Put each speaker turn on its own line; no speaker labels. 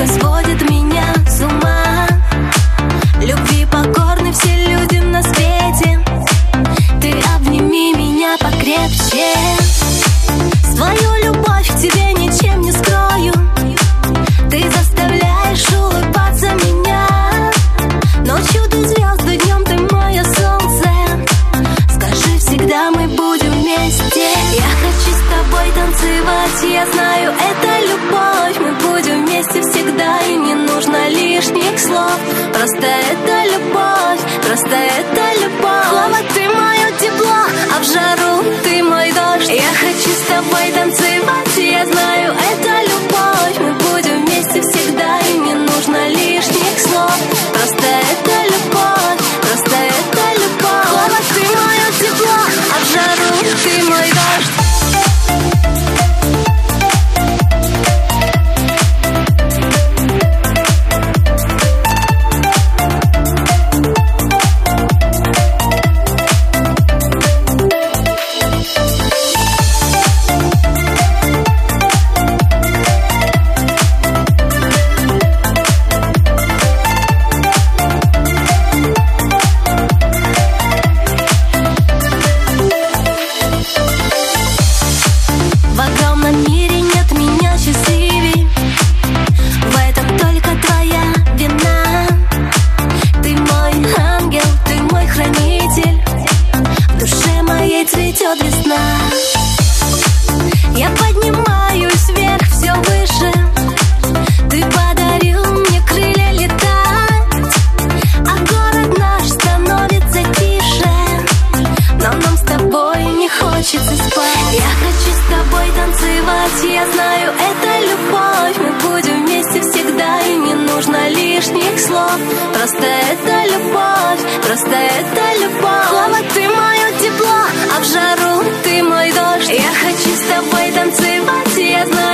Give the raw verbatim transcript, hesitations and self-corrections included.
сводит меня с ума. Любви покорны все люди на свете. Ты обними меня покрепче. Свою любовь к тебе ничем не скрою. Ты заставляешь улыбаться меня. Ночью ты звезды, днем ты мое солнце. Скажи, всегда мы будем вместе. Я хочу с тобой танцевать, я знаю, это любовь. Мы будем вместе всегда, и не нужно лишних слов. Просто это любовь, просто это любовь. Слово ты мое тепло, а в жару ты мой дождь. Я хочу с тобой танцевать, я знаю, это любовь. Мы будем вместе всегда, и не нужно лишних слов. Просто это любовь, просто это любовь. Слово ты мое тепло, а в жару ты мой дождь. Цветет весна. Я поднимаюсь вверх, все выше. Ты подарил мне крылья летать, а город наш становится тише. Но нам с тобой не хочется спать. Я хочу с тобой танцевать, я знаю, это любовь. Мы будем вместе всегда, и не нужно лишних слов. Просто это любовь, просто это любовь. Слово ты мое тепло, а в жару ты мой дождь. Я хочу с тобой танцевать, я знаю.